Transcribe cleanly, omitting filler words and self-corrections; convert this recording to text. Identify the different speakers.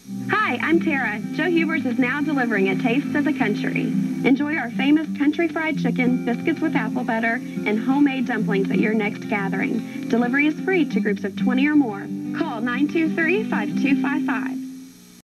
Speaker 1: Hi, I'm Tara. Joe Huber's is now delivering a taste of the country. Enjoy our famous country fried chicken, biscuits with apple butter, and homemade dumplings at your next gathering. Delivery is free to groups of 20 or more. Call 923-5255.